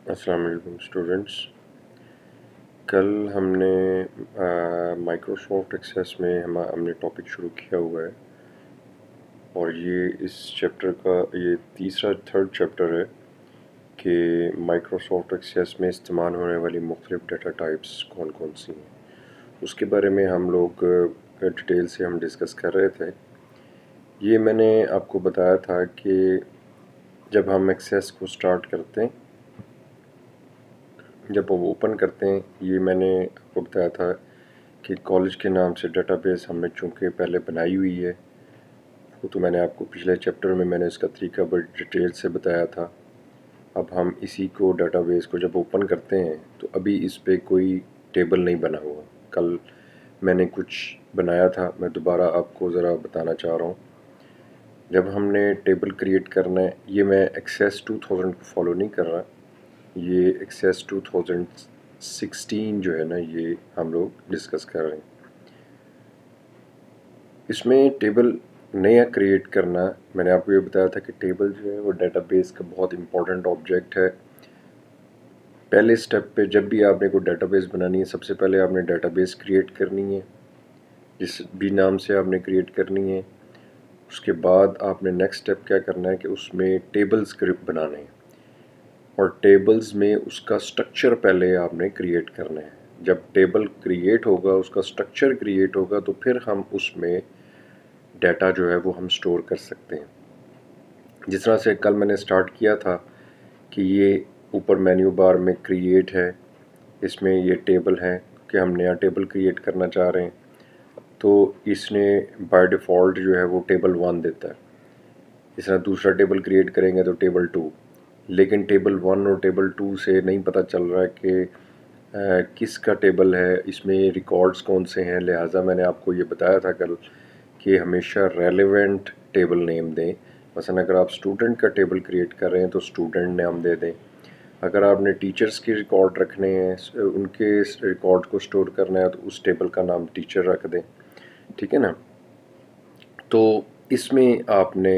السلام علیکم اسٹوڈنٹس. کل ہم نے مائکروسافٹ ایکسیس میں ہم نے ٹاپک شروع کیا ہوا ہے اور یہ اس چیپٹر کا یہ تھرڈ چیپٹر ہے کہ مائکروسافٹ ایکسیس میں استعمال ہونے والی مختلف ڈیٹا ٹائپس کون کون سی ہیں اس کے بارے میں ہم لوگ ڈیٹیل سے ہم ڈسکس کر رہے تھے. یہ میں نے آپ کو بتایا تھا کہ جب ہم ایکسیس کو سٹارٹ کرتے ہیں، جب وہ اوپن کرتے ہیں، یہ میں نے آپ کو بتایا تھا کہ کالج کے نام سے ڈیٹا بیس ہم نے چونکہ پہلے بنائی ہوئی ہے، وہ تو میں نے آپ کو پچھلے چیپٹر میں نے اس کا طریقہ بڑی ڈیٹیل سے بتایا تھا. اب ہم اسی کو ڈیٹا بیس کو جب اوپن کرتے ہیں تو ابھی اس پہ کوئی ٹیبل نہیں بنا ہوا. کل میں نے کچھ بنایا تھا، میں دوبارہ آپ کو ذرا بتانا چاہ رہا ہوں. جب ہم نے ٹیبل کریٹ کرنا ہے، یہ میں ایکسیس 2000 کو فالو نہیں کر رہا، یہ ایکسیس 2016 جو ہے نا، یہ ہم لوگ ڈسکس کر رہے ہیں. اس میں ٹیبل نیا کریٹ کرنا، میں نے آپ کو یہ بتایا تھا کہ ٹیبل جو ہے وہ ڈیٹا بیس کا بہت امپورٹنٹ آبجیکٹ ہے. پہلے سٹیپ پہ جب بھی آپ نے کوئی ڈیٹا بیس بنانی ہے، سب سے پہلے آپ نے ڈیٹا بیس کریٹ کرنی ہے، جس بھی نام سے آپ نے کریٹ کرنی ہے. اس کے بعد آپ نے نیکسٹ سٹیپ کیا کرنا ہے کہ اس میں ٹیبلز بنانے ہیں، اور ٹیبلز میں اس کا سٹرکچر پہلے آپ نے کریٹ کرنا ہے. جب ٹیبل کریٹ ہوگا، اس کا سٹرکچر کریٹ ہوگا، تو پھر ہم اس میں ڈیٹا جو ہے وہ ہم سٹور کر سکتے ہیں. جس طرح سے کل میں نے سٹارٹ کیا تھا کہ یہ اوپر مینیو بار میں کریٹ ہے، اس میں یہ ٹیبل ہے کہ ہم نیا ٹیبل کریٹ کرنا چاہ رہے ہیں، تو اس نے بائی ڈیفالٹ جو ہے وہ ٹیبل 1 دیتا ہے. اس طرح دوسرا ٹیبل کریٹ کریں گے تو ٹیبل 2، لیکن ٹیبل 1 اور ٹیبل 2 سے نہیں پتہ چل رہا کہ کس کا ٹیبل ہے، اس میں ریکارڈز کون سے ہیں. لہٰذا میں نے آپ کو یہ بتایا تھا کل کہ ہمیشہ ریلیونٹ ٹیبل نیم دیں. مثلا اگر آپ اسٹوڈنٹ کا ٹیبل کریٹ کر رہے ہیں تو اسٹوڈنٹ نام دے دیں. اگر آپ نے ٹیچرز کے ریکارڈ رکھنے ہیں، ان کے ریکارڈ کو سٹور کرنا ہے، تو اس ٹیبل کا نام ٹیچر رکھ دیں. ٹھیک ہے نا؟ تو اس میں آپ نے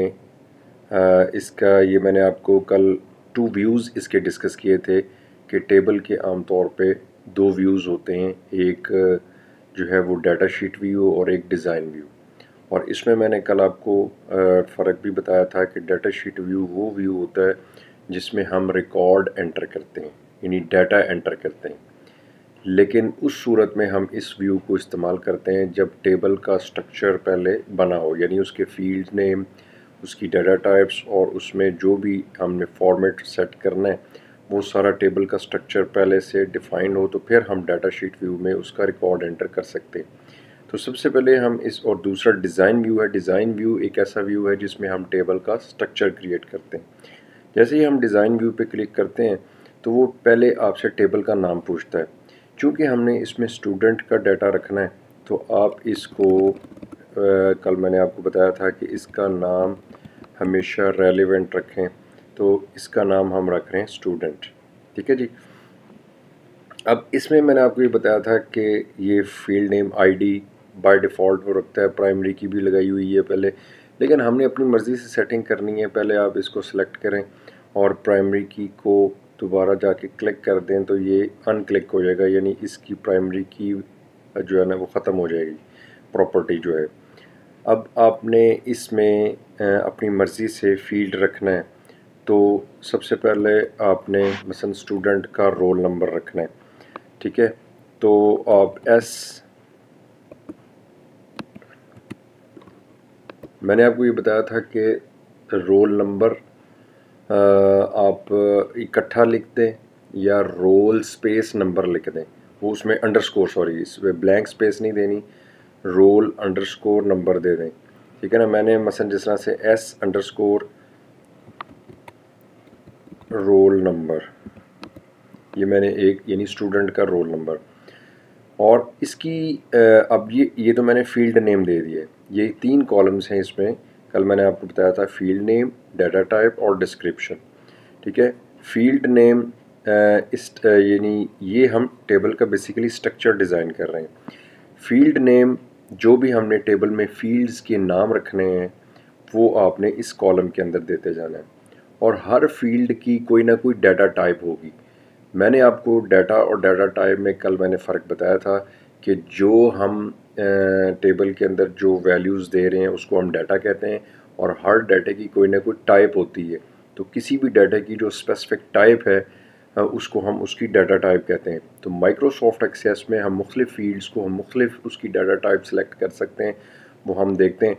اس کا یہ میں نے آپ کو کل 2 ویوز اس کے ڈسکس کیے تھے کہ ٹیبل کے عام طور پہ 2 ویوز ہوتے ہیں، ایک جو ہے وہ ڈیٹا شیٹ ویو اور ایک ڈیزائن ویو. اور اس میں نے کل آپ کو فرق بھی بتایا تھا کہ ڈیٹا شیٹ ویو وہ ویو ہوتا ہے جس میں ہم ریکارڈ انٹر کرتے ہیں، یعنی ڈیٹا انٹر کرتے ہیں. لیکن اس صورت میں ہم اس ویو کو استعمال کرتے ہیں جب ٹیبل کا سٹرکچر پہلے بنا ہو، یعنی اس کے فیلڈ نیم، اس کی ڈیٹا ٹائپس، اور اس میں جو بھی ہم نے فارمیٹ سیٹ کرنا ہے وہ سارا ٹیبل کا سٹرکچر پہلے سے ڈیفائنڈ ہو، تو پھر ہم ڈیٹا شیٹ ویو میں اس کا ریکارڈ انٹر کر سکتے ہیں. تو سب سے پہلے ہم اور دوسرا ڈیزائن ویو ہے. ڈیزائن ویو ایک ایسا ویو ہے جس میں ہم ٹیبل کا سٹرکچر کریٹ کرتے ہیں. جیسے ہی ہم ڈیزائن ویو پہ کلک کرتے ہیں تو وہ پہلے آپ سے ٹیبل کا نام پوچھتا ہے. چونکہ ہم نے اس میں اسٹوڈنٹ کا ڈیٹا رکھنا ہے تو آپ اس کو کل میں نے آپ کو بتایا تھا کہ اس کا نام ہمیشہ ریلیونٹ رکھیں، تو اس کا نام ہم رکھ رہے ہیں اسٹوڈنٹ. ٹھیک ہے جی. اب اس میں نے آپ کو یہ بتایا تھا کہ یہ فیلڈ نیم آئی ڈی بائی ڈیفالٹ وہ رکھتا ہے، پرائمری کی بھی لگائی ہوئی ہے پہلے، لیکن ہم نے اپنی مرضی سے سیٹنگ کرنی ہے. پہلے آپ اس کو سلیکٹ کریں اور پرائمری کی کو دوبارہ جا کے کلک کر دیں تو یہ ان کلک ہو جائے گا، یعنی اس کی پرائمری کی جو ہے نا وہ ختم ہو جائے گی، پراپرٹی جو ہے. اب آپ نے اس میں اپنی مرضی سے فیلڈ رکھنا ہے، تو سب سے پہلے آپ نے مثلا اسٹوڈنٹ کا رول نمبر رکھنا ہے. ٹھیک ہے، تو آپ میں نے آپ کو یہ بتایا تھا کہ رول نمبر آپ اکٹھا لکھ دیں یا رول سپیس نمبر لکھ دیں. وہ اس میں انڈرسکور، سوری اس میں بلینک سپیس نہیں دینی، رول انڈرسکور نمبر دے دیں. ٹھیک ہے نا؟ میں نے مثلا جس طرح سے ایس انڈرسکور رول نمبر، یہ میں نے ایک یعنی اسٹوڈنٹ کا رول نمبر، اور اس کی اب یہ تو میں نے فیلڈ نیم دے دیا ہے. یہ 3 کالمز ہیں اس میں. کل میں نے آپ کو بتایا تھا فیلڈ نیم، ڈیٹا ٹائپ اور ڈسکرپشن. ٹھیک ہے. فیلڈ نیم یعنی یہ ہم ٹیبل کا بیسیکلی سٹرکچر ڈیزائن کر رہے ہیں. فیلڈ نیم جو بھی ہم نے ٹیبل میں فیلڈز کے نام رکھنے ہیں وہ آپ نے اس کالم کے اندر دیتے جانا ہے، اور ہر فیلڈ کی کوئی نہ کوئی ڈیٹا ٹائپ ہوگی. میں نے آپ کو ڈیٹا اور ڈیٹا ٹائپ میں کل میں نے فرق بتایا تھا کہ جو ہم ٹیبل کے اندر جو ویلیوز دے رہے ہیں اس کو ہم ڈیٹا کہتے ہیں، اور ہر ڈیٹا کی کوئی نہ کوئی ٹائپ ہوتی ہے. تو کسی بھی ڈیٹا کی جو اسپیسیفک ٹائپ ہے اس کو ہم اس کی ڈیٹا ٹائپ کہتے ہیں. تو مائکروسافٹ ایکسیس میں ہم مختلف فیلڈز کو ہم مختلف اس کی ڈیٹا ٹائپ سلیکٹ کر سکتے ہیں، وہ ہم دیکھتے ہیں.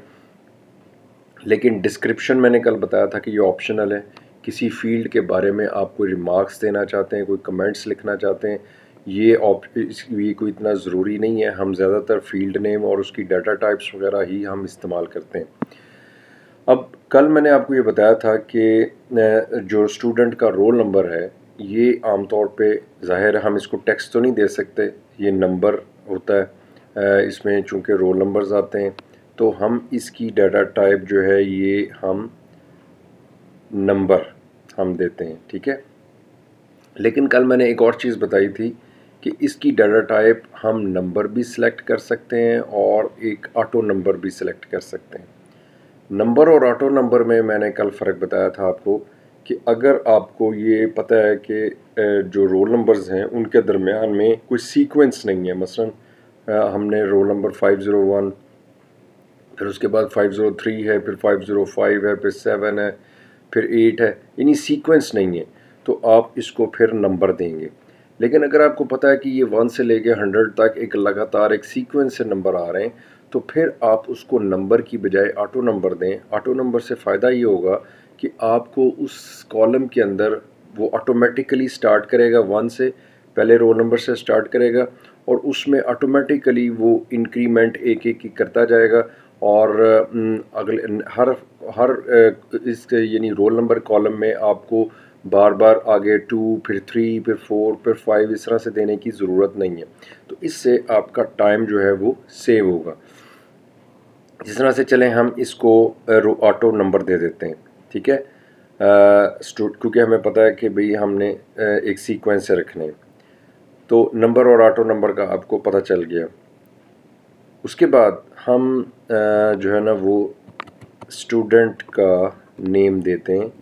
لیکن ڈسکرپشن میں نے کل بتایا تھا کہ یہ آپشنل ہے. کسی فیلڈ کے بارے میں آپ کوئی ریمارکس دینا چاہتے ہیں، کوئی کمنٹس لکھنا چاہتے ہیں، یہ کوئی اتنا ضروری نہیں ہے. ہم زیادہ تر فیلڈ نیم اور اس کی ڈیٹا ٹائپس وغیرہ ہی ہم استعمال کرتے ہیں. اب کل میں نے آپ کو یہ بتایا تھا کہ جو اسٹوڈنٹ کا رول نمبر ہے یہ عام طور پہ ظاہر ہم اس کو ٹیکسٹ تو نہیں دے سکتے، یہ نمبر ہوتا ہے. اس میں چونکہ رول نمبرز آتے ہیں تو ہم اس کی ڈیٹا ٹائپ جو ہے یہ ہم نمبر ہم دیتے ہیں، ٹھیک ہے. لیکن کل میں نے ایک اور چیز بتائی تھی کہ اس کی ڈیٹا ٹائپ ہم نمبر بھی سلیکٹ کر سکتے ہیں اور ایک آٹو نمبر بھی سلیکٹ کر سکتے ہیں. نمبر اور آٹو نمبر میں نے کل فرق بتایا تھا آپ کو کہ اگر آپ کو یہ پتہ ہے کہ جو رول نمبرز ہیں ان کے درمیان میں کوئی سیکوینس نہیں ہے، مثلا ہم نے رول نمبر 501، پھر اس کے بعد 503 ہے، پھر 505 ہے، پھر 7 ہے، پھر 8 ہے، یعنی سیکوینس نہیں ہے تو آپ اس کو پھر نمبر دیں گے. لیکن اگر آپ کو پتہ ہے کہ یہ 1 سے لے کے 100 تک ایک لگاتار ایک سیکوینس سے نمبر آ رہے ہیں تو پھر آپ اس کو نمبر کی بجائے آٹو نمبر دیں. آٹو نمبر سے فائدہ یہ ہوگا کہ آپ کو اس کالم کے اندر وہ آٹومیٹیکلی سٹارٹ کرے گا 1 سے، پہلے رول نمبر سے سٹارٹ کرے گا اور اس میں آٹومیٹیکلی وہ انکریمنٹ ایک ایک کی کرتا جائے گا. اور اگلے ہر اس یعنی رول نمبر کالم میں آپ کو بار بار آگے 2 پھر 3 پھر 4 پھر 5 اس طرح سے دینے کی ضرورت نہیں ہے. تو اس سے آپ کا ٹائم جو ہے وہ سیو ہوگا. جس طرح سے چلیں ہم اس کو آٹو نمبر دے دیتے ہیں، ٹھیک ہے، کیونکہ ہمیں پتہ ہے کہ بھئی ہم نے ایک سیکوینس سے رکھنے ہیں. تو نمبر اور آٹو نمبر کا آپ کو پتہ چل گیا. اس کے بعد ہم جو ہے نا وہ اسٹوڈنٹ کا نیم دیتے ہیں.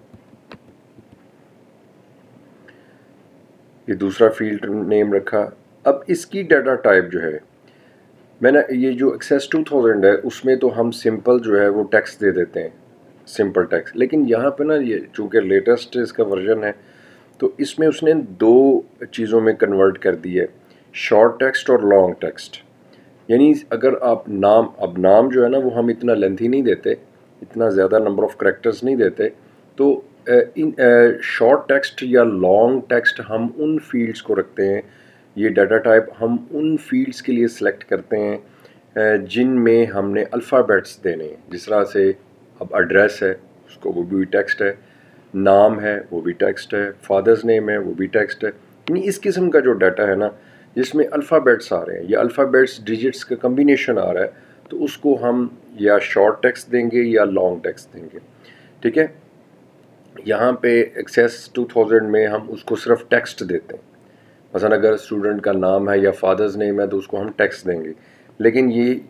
یہ دوسرا فیلڈ نیم رکھا. اب اس کی ڈیٹا ٹائپ جو ہے میں نے یہ جو ایکسیس 2000 ہے اس میں تو ہم سمپل جو ہے وہ ٹیکسٹ دے دیتے ہیں، سمپل ٹیکسٹ. لیکن یہاں پہ نا یہ چونکہ لیٹسٹ اس کا ورژن ہے تو اس میں اس نے 2 چیزوں میں کنورٹ کر دی ہے، شارٹ ٹیکسٹ اور لانگ ٹیکسٹ. یعنی اگر آپ نام جو ہے نا وہ ہم اتنا لینتھی نہیں دیتے، اتنا زیادہ نمبر آف کریکٹرز نہیں دیتے. تو ان شارٹ ٹیکسٹ یا لانگ ٹیکسٹ ہم ان فیلڈز کو رکھتے ہیں، یہ ڈیٹا ٹائپ ہم ان فیلڈز کے لیے سلیکٹ کرتے ہیں جن میں ہم نے الفابیٹس دینے ہیں. جس طرح سے اب ایڈریس ہے اس کو وہ بھی ٹیکسٹ ہے، نام ہے وہ بھی ٹیکسٹ ہے، فادرز نیم ہے وہ بھی ٹیکسٹ ہے. یعنی اس قسم کا جو ڈیٹا ہے نا جس میں الفابیٹس آ رہے ہیں یا الفابیٹس ڈیجٹس کا کمبینیشن آ رہا ہے تو اس کو ہم یا شارٹ ٹیکسٹ دیں گے یا لانگ ٹیکسٹ دیں گے، ٹھیک ہے. یہاں پہ ایکسیس 2000 میں ہم اس کو صرف ٹیکسٹ دیتے ہیں. مثلا اگر اسٹوڈنٹ کا نام ہے یا فادرز نیم ہے تو اس کو ہم ٹیکسٹ دیں گے. لیکن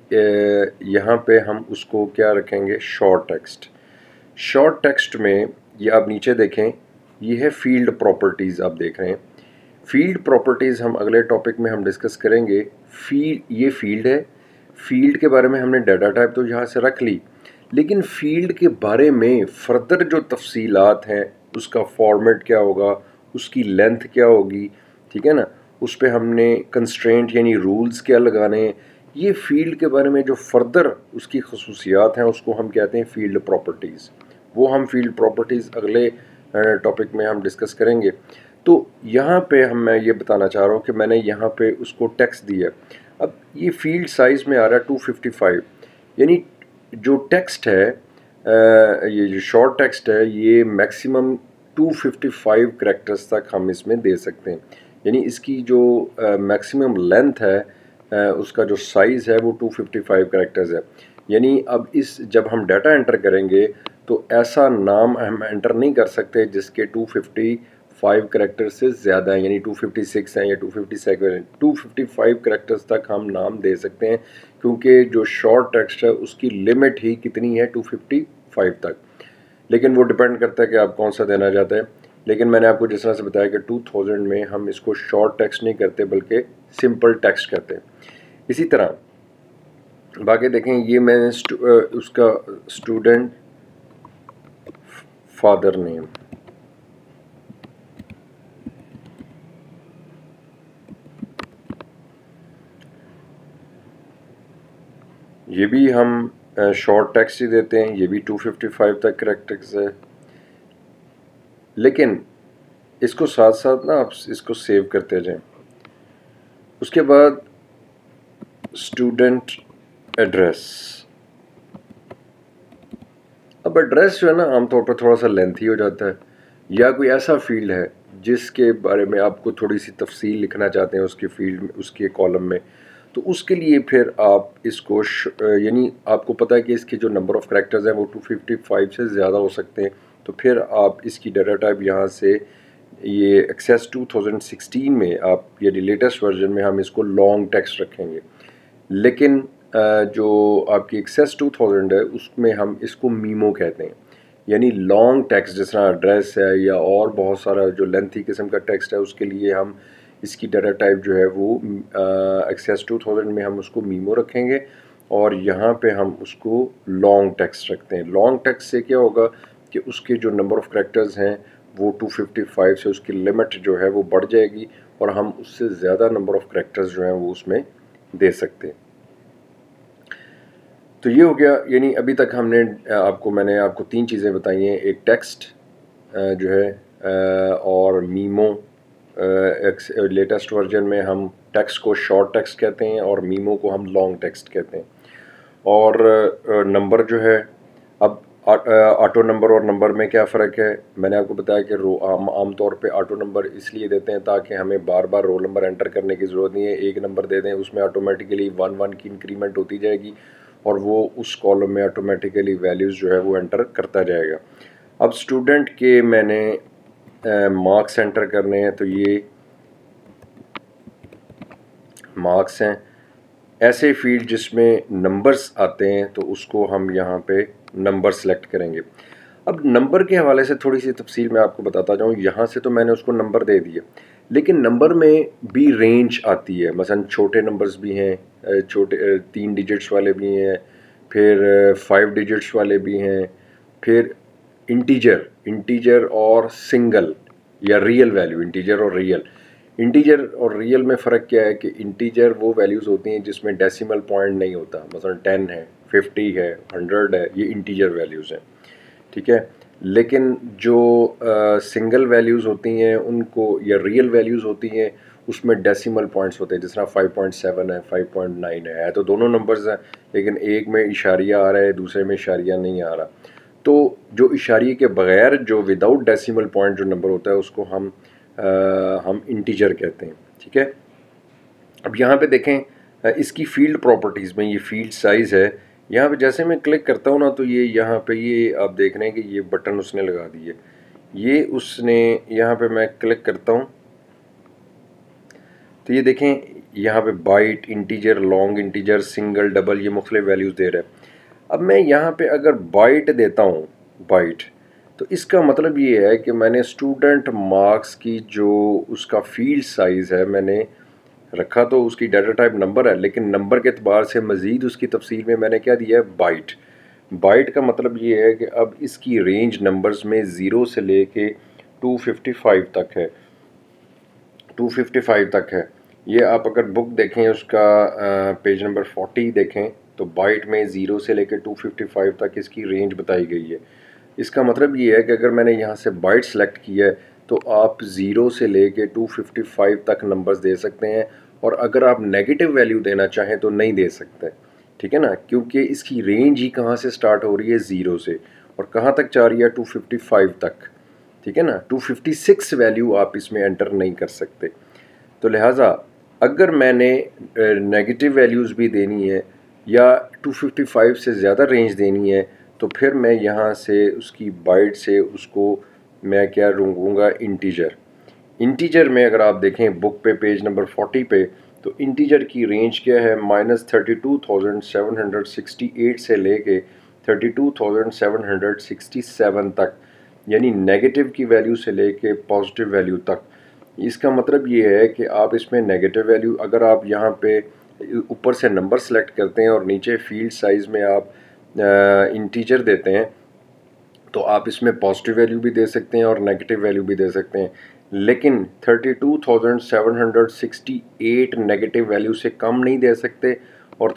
یہاں پہ ہم اس کو کیا رکھیں گے، شارٹ ٹیکسٹ. شارٹ ٹیکسٹ میں یہ آپ نیچے دیکھیں، یہ ہے فیلڈ پراپرٹیز. آپ دیکھ رہے ہیں فیلڈ پراپرٹیز ہم اگلے ٹاپک میں ہم ڈسکس کریں گے. یہ فیلڈ ہے، فیلڈ کے بارے میں ہم نے ڈیٹا ٹائپ تو یہاں سے رکھ لی، لیکن فیلڈ کے بارے میں فردر جو تفصیلات ہیں اس کا فارمیٹ کیا ہوگا، اس کی لینتھ کیا ہوگی، ٹھیک ہے نا، اس پہ ہم نے کنسٹرینٹ یعنی رولز کیا لگانے ہیں، یہ فیلڈ کے بارے میں جو فردر اس کی خصوصیات ہیں اس کو ہم کہتے ہیں فیلڈ پراپرٹیز. وہ ہم فیلڈ پراپرٹیز اگلے ٹاپک میں ہم ڈسکس کریں گے. تو یہاں پہ میں یہ بتانا چاہ رہا ہوں کہ میں نے یہاں پہ اس کو ٹیکسٹ دیا. اب یہ فیلڈ سائز میں آ رہا ہے 255، یعنی جو ٹیکسٹ ہے یہ جو شارٹ ٹیکسٹ ہے یہ میکسیمم 255 کریکٹرز تک ہم اس میں دے سکتے ہیں. یعنی اس کی جو میکسیمم لینتھ ہے اس کا جو سائز ہے وہ 255 کریکٹرز ہے. یعنی اب جب ہم ڈیٹا انٹر کریں گے تو ایسا نام ہم انٹر نہیں کر سکتے جس کے 255 کریکٹر سے زیادہ ہیں، یعنی 256 ہیں یا 257 ہیں. 255 کریکٹرز تک ہم نام دے سکتے ہیں کیونکہ جو شارٹ ٹیکسٹ ہے اس کی لمٹ ہی کتنی ہے 255 تک. لیکن وہ ڈیپینڈ کرتا ہے کہ آپ کون سا دینا چاہتے ہیں. لیکن میں نے آپ کو جس طرح سے بتایا کہ 2000 میں ہم اس کو شارٹ ٹیکسٹ نہیں کرتے بلکہ سمپل ٹیکسٹ کرتے ہیں. اسی طرح باقی دیکھیں یہ میں نے اس کا اسٹوڈنٹ فادر نیم، یہ بھی ہم شارٹ ٹیکسٹ ہی دیتے ہیں، یہ بھی 255 تک کریکٹرز ہے. لیکن اس کو ساتھ ساتھ نا آپ اس کو سیو کرتے جائیں. اس کے بعد اسٹوڈنٹ ایڈریس. اب ایڈریس جو ہے نا عام طور پر تھوڑا سا لینتھی ہو جاتا ہے، یا کوئی ایسا فیلڈ ہے جس کے بارے میں آپ کو تھوڑی سی تفصیل لکھنا چاہتے ہیں اس کے فیلڈ میں، اس کے کالم میں، تو اس کے لیے پھر آپ اس کو یعنی آپ کو پتہ ہے کہ اس کے جو نمبر آف کریکٹرز ہیں وہ 255 سے زیادہ ہو سکتے ہیں، تو پھر آپ اس کی ڈیٹا ٹائپ یہاں سے یہ ایکسیس 2016 میں آپ یعنی لیٹسٹ ورژن میں ہم اس کو لانگ ٹیکسٹ رکھیں گے. لیکن جو آپ کی ایکسیس 2000 ہے اس میں ہم اس کو میمو کہتے ہیں، یعنی لانگ ٹیکسٹ جس طرح ایڈریس ہے یا اور بہت سارا جو لینتھی قسم کا ٹیکسٹ ہے اس کے لیے ہم اس کی ڈیٹا ٹائپ جو ہے وہ ایکسیس 2000 میں ہم اس کو میمو رکھیں گے، اور یہاں پہ ہم اس کو لانگ ٹیکسٹ رکھتے ہیں. لانگ ٹیکسٹ سے کیا ہوگا کہ اس کے جو نمبر آف کریکٹرز ہیں وہ 255 سے اس کی لمٹ جو ہے وہ بڑھ جائے گی، اور ہم اس سے زیادہ نمبر آف کریکٹرز جو ہیں وہ اس میں دے سکتے ہیں. تو یہ ہو گیا، یعنی ابھی تک ہم نے میں نے آپ کو 3 چیزیں بتائی ہیں، ایک ٹیکسٹ جو ہے اور میمو. لیٹسٹ ورژن میں ہم ٹیکسٹ کو شارٹ ٹیکسٹ کہتے ہیں اور میمو کو ہم لانگ ٹیکسٹ کہتے ہیں. اور نمبر جو ہے، اب آٹو نمبر اور نمبر میں کیا فرق ہے؟ میں نے آپ کو بتایا کہ عام طور پہ آٹو نمبر اس لیے دیتے ہیں تاکہ ہمیں بار بار رول نمبر انٹر کرنے کی ضرورت نہیں ہے. ایک نمبر دے دیں، اس میں آٹومیٹیکلی 1 کی انکریمنٹ ہوتی جائے گی اور وہ اس کالم میں آٹومیٹیکلی ویلیوز جو ہے وہ انٹر کرتا جائے گا. اب اسٹوڈنٹ کے میں نے مارکس انٹر کرنے ہیں، تو یہ مارکس ہیں. ایسے فیلڈ جس میں نمبرز آتے ہیں تو اس کو ہم یہاں پہ نمبر سلیکٹ کریں گے. اب نمبر کے حوالے سے تھوڑی سی تفصیل میں آپ کو بتاتا جاؤں. یہاں سے تو میں نے اس کو نمبر دے دیا، لیکن نمبر میں بھی رینج آتی ہے. مثلا چھوٹے نمبرز بھی ہیں، چھوٹے 3 ڈیجٹس والے بھی ہیں، پھر 5 ڈیجٹس والے بھی ہیں، پھر انٹیجر اور سنگل یا ریئل ویلیو. انٹیجر اور ریئل میں فرق کیا ہے کہ انٹیجر وہ ویلیوز ہوتی ہیں جس میں ڈیسیمل پوائنٹ نہیں ہوتا. مثلا 10 ہے، 50 ہے، 100 ہے، یہ انٹیجر ویلیوز ہیں، ٹھیک ہے. لیکن جو سنگل ویلیوز ہوتی ہیں ان کو، یا ریئل ویلیوز ہوتی ہیں، اس میں ڈیسیمل پوائنٹس ہوتے ہیں. جس طرح 5.7 ہے، 5.9 ہے تو دونوں نمبرز ہیں، لیکن ایک میں اشاریہ آ رہا ہے، دوسرے میں اشاریہ نہیں آ رہا. تو جو اشاریے کے بغیر جو وداؤٹ ڈیسیمل پوائنٹ جو نمبر ہوتا ہے اس کو ہم انٹیجر کہتے ہیں، ٹھیک ہے. اب یہاں پہ دیکھیں اس کی فیلڈ پراپرٹیز میں یہ فیلڈ سائز ہے. یہاں پہ جیسے میں کلک کرتا ہوں نا تو یہ یہاں پہ یہ آپ دیکھ رہے ہیں کہ یہ بٹن اس نے لگا دی ہے. یہ اس نے یہاں پہ میں کلک کرتا ہوں تو یہ دیکھیں یہاں پہ byte, integer, long integer, single, double, یہ مختلف ویلیوز دے رہا ہے. اب میں یہاں پہ اگر بائٹ دیتا ہوں، بائٹ، تو اس کا مطلب یہ ہے کہ میں نے اسٹوڈنٹ مارکس کی جو اس کا فیلڈ سائز ہے میں نے رکھا تو اس کی ڈیٹا ٹائپ نمبر ہے، لیکن نمبر کے اعتبار سے مزید اس کی تفصیل میں نے کیا دیا ہے؟ بائٹ. بائٹ کا مطلب یہ ہے کہ اب اس کی رینج نمبرز میں 0 سے لے کے 255 تک ہے. 255 تک ہے. یہ آپ اگر بک دیکھیں اس کا پیج نمبر 40 دیکھیں تو بائٹ میں 0 سے لے کے 255 تک اس کی رینج بتائی گئی ہے. اس کا مطلب یہ ہے کہ اگر میں نے یہاں سے بائٹ سلیکٹ کیا ہے تو آپ 0 سے لے کے 255 تک نمبرز دے سکتے ہیں، اور اگر آپ نیگیٹو ویلیو دینا چاہیں تو نہیں دے سکتے، ٹھیک ہے نا، کیونکہ اس کی رینج ہی کہاں سے سٹارٹ ہو رہی ہے؟ 0 سے، اور کہاں تک جا رہی ہے؟ 255 تک، ٹھیک ہے نا. 256 ویلیو آپ اس میں انٹر نہیں کر سکتے. تو لہٰذا اگر میں نے نیگیٹو ویلیوز بھی دینی ہے یا 255 سے زیادہ رینج دینی ہے تو پھر میں یہاں سے اس کی بائٹ سے اس کو میں کیا رونگوں گا؟ انٹیجر میں اگر آپ دیکھیں بک پہ پیج نمبر 40 پہ تو انٹیجر کی رینج کیا ہے؟ -32,768 سے لے کے 32,767 تک. یعنی نیگیٹو کی ویلیو سے لے کے پازیٹیو ویلیو تک. اس کا مطلب یہ ہے کہ آپ اس میں نیگیٹو ویلیو اگر آپ یہاں پہ اوپر سے نمبر سلیکٹ کرتے ہیں اور نیچے فیلڈ سائز میں آپ انٹیجر دیتے ہیں تو آپ اس میں پازیٹیو ویلیو بھی دے سکتے ہیں اور نیگیٹو ویلیو بھی دے سکتے ہیں. لیکن 32,768 نیگیٹو ویلیو سے کم نہیں دے سکتے اور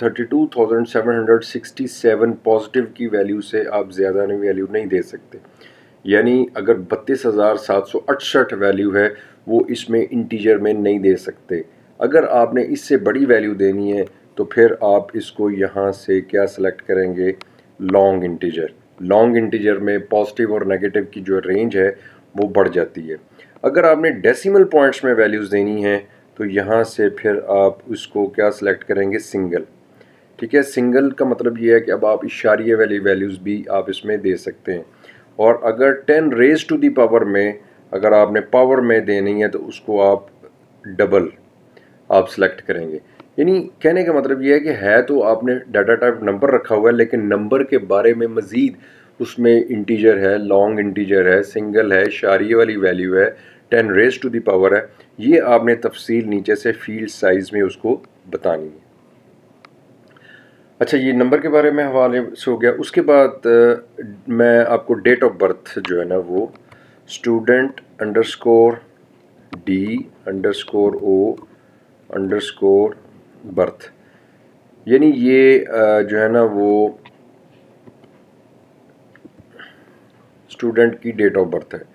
32,767 پازیٹیو کی ویلیو سے آپ زیادہ ویلیو نہیں دے سکتے. یعنی اگر 32,768 ویلیو ہے وہ اس میں انٹیجر میں نہیں دے سکتے. اگر آپ نے اس سے بڑی ویلیو دینی ہے تو پھر آپ اس کو یہاں سے کیا سلیکٹ کریں گے؟ Long integer. لانگ انٹیجر میں پازیٹیو اور نیگیٹو کی جو رینج ہے وہ بڑھ جاتی ہے. اگر آپ نے ڈیسیمل پوائنٹس میں ویلیوز دینی ہیں تو یہاں سے پھر آپ اس کو کیا سلیکٹ کریں گے؟ سنگل. ٹھیک ہے، سنگل کا مطلب یہ ہے کہ اب آپ اشاریہ والی ویلیوز بھی آپ اس میں دے سکتے ہیں. اور اگر 10 ریز ٹو دی پاور میں اگر آپ نے پاور میں دینی ہے تو اس کو آپ ڈبل آپ سلیکٹ کریں گے. یعنی کہنے کا مطلب یہ ہے تو آپ نے ڈیٹا ٹائپ نمبر رکھا ہوا ہے لیکن نمبر کے بارے میں مزید اس میں انٹیجر ہے، لانگ انٹیجر ہے، سنگل ہے، اشاریہ والی ویلیو ہے، 10 ریز ٹو دی پاور ہے. یہ آپ نے تفصیل نیچے سے فیلڈ سائز میں اس کو بتانی ہے. اچھا، یہ نمبر کے بارے میں حوالے سے ہو گیا. اس کے بعد میں آپ کو ڈیٹ آف برتھ جو ہے نا وہ student_D_O_birth یعنی یہ جو ہے نا وہ اسٹوڈنٹ کی ڈیٹ آف برتھ ہے.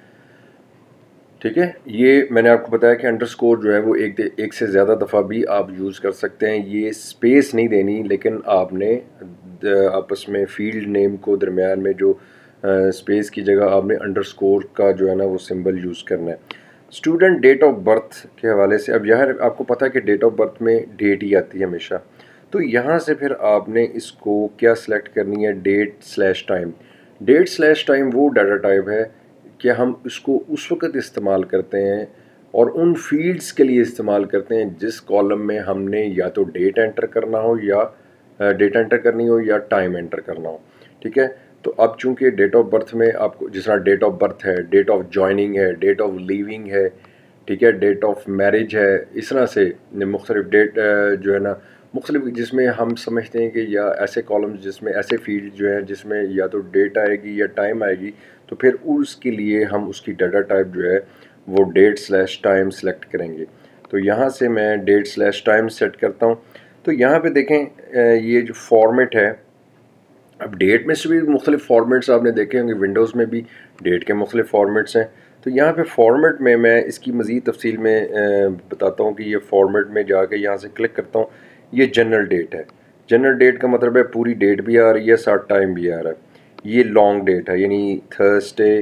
ٹھیک ہے، یہ میں نے آپ کو بتایا کہ انڈرسکور جو ہے وہ ایک سے زیادہ دفعہ بھی آپ یوز کر سکتے ہیں. یہ اسپیس نہیں دینی لیکن آپ نے آپس میں فیلڈ نیم کو درمیان میں جو اسپیس کی جگہ آپ نے انڈرسکور کا جو ہے نا وہ سمبل یوز کرنا ہے. اسٹوڈنٹ ڈیٹ آف برتھ کے حوالے سے اب یہاں آپ کو پتہ ہے کہ ڈیٹ آف برتھ میں ڈیٹ ہی آتی ہے ہمیشہ. تو یہاں سے پھر آپ نے اس کو کیا سلیکٹ کرنی ہے؟ ڈیٹ/ٹائم. ڈیٹ/ٹائم وہ ڈیٹا ٹائپ ہے کہ ہم اس کو اس وقت استعمال کرتے ہیں اور ان فیلڈز کے لیے استعمال کرتے ہیں جس کالم میں ہم نے یا تو ڈیٹ انٹر کرنا ہو یا ڈیٹ انٹر کرنی ہو یا ٹائم انٹر کرنا ہو. ٹھیک ہے، تو اب چونکہ ڈیٹ آف برتھ میں آپ کو جس طرح ڈیٹ آف برتھ ہے، ڈیٹ آف جوائننگ ہے، ڈیٹ آف لیونگ ہے، ٹھیک ہے، ڈیٹ آف میرج ہے، اس طرح سے مختلف ڈیٹ جو ہے نا مختلف جس میں ہم سمجھتے ہیں کہ یا ایسے کالمز جس میں ایسے فیلڈ جو ہیں جس میں یا تو ڈیٹ آئے گی یا ٹائم آئے گی تو پھر اس کے لیے ہم اس کی ڈیٹا ٹائپ جو ہے وہ ڈیٹ/ٹائم سلیکٹ کریں گے. تو یہاں سے میں ڈیٹ/ٹائم سیٹ کرتا ہوں. تو یہاں پہ دیکھیں یہ جو فارمیٹ ہے، اب ڈیٹ میں سے بھی مختلف فارمیٹس آپ نے دیکھے ہوں گے، ونڈوز میں بھی ڈیٹ کے مختلف فارمیٹس ہیں. تو یہاں پہ فارمیٹ میں اس کی مزید تفصیل میں بتاتا ہوں کہ یہ فارمیٹ میں جا کے یہاں سے کلک کرتا ہوں. یہ جنرل ڈیٹ ہے. جنرل ڈیٹ کا مطلب ہے پوری ڈیٹ بھی آ رہی ہے ساتھ ٹائم بھی آ رہا ہے. یہ لانگ ڈیٹ ہے یعنی تھرسڈے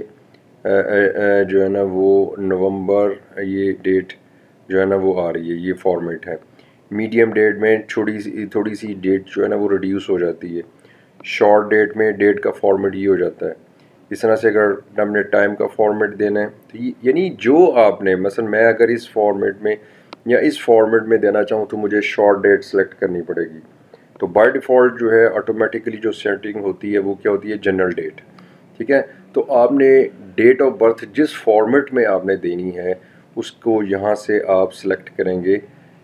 جو ہے نا وہ نومبر، یہ ڈیٹ جو ہے نا وہ آ رہی ہے، یہ فارمیٹ ہے. میڈیم ڈیٹ میں تھوڑی سی ڈیٹ جو ہے نا وہ ریڈیوس ہو جاتی ہے. شارٹ ڈیٹ میں ڈیٹ کا فارمیٹ یہ ہو جاتا ہے. اس طرح سے اگر ہم نے ٹائم کا فارمیٹ دینا ہے تو یعنی جو آپ نے مثلا میں اگر اس فارمیٹ میں یا اس فارمیٹ میں دینا چاہوں تو مجھے شارٹ ڈیٹ سلیکٹ کرنی پڑے گی. تو بائی ڈیفالٹ جو ہے آٹومیٹکلی جو سیٹنگ ہوتی ہے وہ کیا ہوتی ہے؟ General date. ٹھیک ہے، تو آپ نے ڈیٹ آف برتھ جس فارمیٹ میں آپ نے دینی ہے اس کو یہاں سے آپ سلیکٹ کریں گے.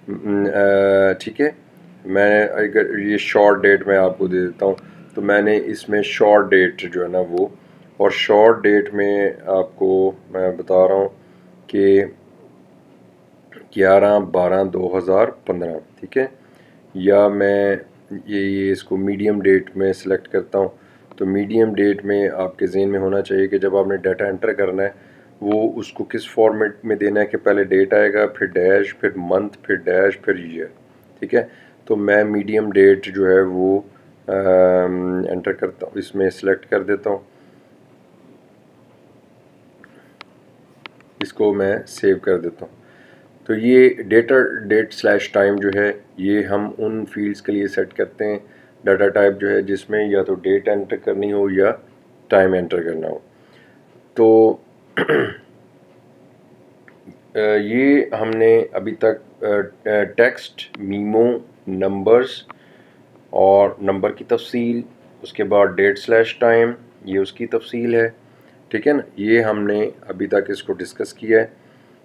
ٹھیک ہے، میں اگر یہ شارٹ ڈیٹ میں آپ کو دے دیتا ہوں تو میں نے اس میں شارٹ ڈیٹ جو ہے نا وہ، اور شارٹ ڈیٹ میں آپ کو میں بتا رہا ہوں کہ 11/12/2015. ٹھیک ہے، یا میں یہ اس کو میڈیم ڈیٹ میں سلیکٹ کرتا ہوں. تو میڈیم ڈیٹ میں آپ کے ذہن میں ہونا چاہیے کہ جب آپ نے ڈیٹا انٹر کرنا ہے وہ اس کو کس فارمیٹ میں دینا ہے کہ پہلے ڈیٹ آئے گا، پھر ڈیش، پھر منتھ، پھر ڈیش، پھر ایئر. ٹھیک ہے، تو میں میڈیم ڈیٹ جو ہے وہ انٹر کرتا ہوں، اس میں سلیکٹ کر دیتا ہوں. اس کو میں سیو کر دیتا ہوں. تو یہ ڈیٹ/ٹائم جو ہے یہ ہم ان فیلڈز کے لیے سیٹ کرتے ہیں ڈیٹا ٹائپ جو ہے جس میں یا تو ڈیٹ انٹر کرنی ہو یا ٹائم انٹر کرنا ہو. تو یہ ہم نے ابھی تک ٹیکسٹ، میمو، نمبرز اور نمبر کی تفصیل، اس کے بعد ڈیٹ/ٹائم یہ اس کی تفصیل ہے. ٹھیک ہے نا. یہ ہم نے ابھی تک اس کو ڈسکس کیا ہے.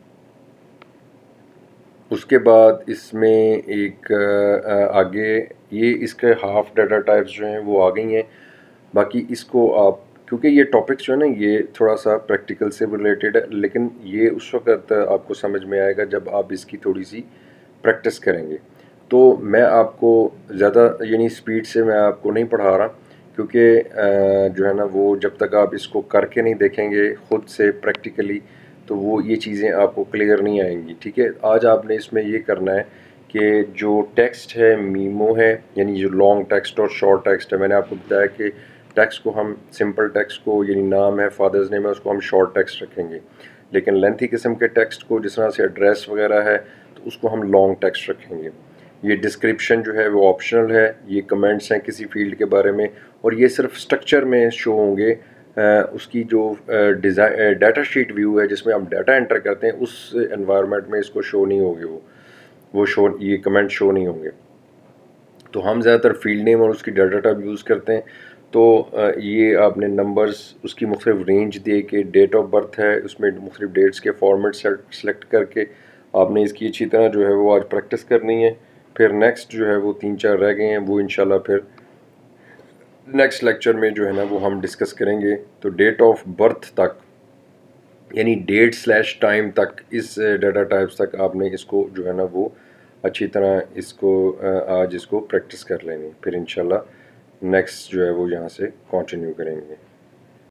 اس کے بعد اس میں ایک آگے یہ اس کے ہاف ڈیٹا ٹائپس جو ہیں وہ آ گئی ہیں. باقی اس کو آپ کیونکہ یہ ٹاپکس جو ہے نا یہ تھوڑا سا پریکٹیکل سے ریلیٹڈ ہے، لیکن یہ اس وقت آپ کو سمجھ میں آئے گا جب آپ اس کی تھوڑی سی پریکٹس کریں گے. تو میں آپ کو زیادہ یعنی اسپیڈ سے میں آپ کو نہیں پڑھا رہا، کیونکہ جو ہے نا وہ جب تک آپ اس کو کر کے نہیں دیکھیں گے خود سے پریکٹیکلی تو وہ یہ چیزیں آپ کو کلیئر نہیں آئیں گی. ٹھیک ہے، آج آپ نے اس میں یہ کرنا ہے کہ جو ٹیکسٹ ہے میمو ہے، یعنی جو لانگ ٹیکسٹ اور شارٹ ٹیکسٹ ہے. میں نے آپ کو بتایا کہ ٹیکسٹ کو ہم سمپل ٹیکسٹ کو یعنی نام ہے، فادرز نیم ہے، اس کو ہم شارٹ ٹیکسٹ رکھیں گے. لیکن لینتھی قسم کے ٹیکسٹ کو جس طرح سے ایڈریس وغیرہ ہے تو اس کو ہم لانگ ٹیکسٹ رکھیں گے. یہ ڈسکرپشن جو ہے وہ آپشنل ہے، یہ کمنٹس ہیں کسی فیلڈ کے بارے میں، اور یہ صرف اسٹرکچر میں شو ہوں گے. اس کی جو ڈیٹا شیٹ ویو ہے جس میں ہم ڈیٹا انٹر کرتے ہیں اس انوائرمنٹ میں اس کو شو نہیں ہوگے، وہ شو یہ کمنٹ شو نہیں ہوں گے. تو ہم زیادہ تر فیلڈ نیم اور اس کی ڈیٹا ٹائپ یوز کرتے ہیں. تو یہ آپ نے نمبرز اس کی مختلف رینج دے کے، ڈیٹ آف برتھ ہے اس میں مختلف ڈیٹس کے فارمیٹ سلیکٹ کر کے آپ نے اس کی اچھی طرح جو ہے وہ آج پریکٹس کرنی ہے. پھر نیکسٹ جو ہے وہ 3-4 رہ گئے ہیں، وہ انشاءاللہ پھر نیکسٹ لیکچر میں جو ہے نا وہ ہم ڈسکس کریں گے. تو ڈیٹ آف برتھ تک یعنی ڈیٹ/ٹائم تک اس ڈیٹا ٹائپس تک آپ نے اس کو جو ہے نا وہ اچھی طرح اس کو آج اس کو پریکٹس کر لیں گے. پھر انشاءاللہ نیکسٹ جو ہے وہ یہاں سے کنٹینیو کریں گے.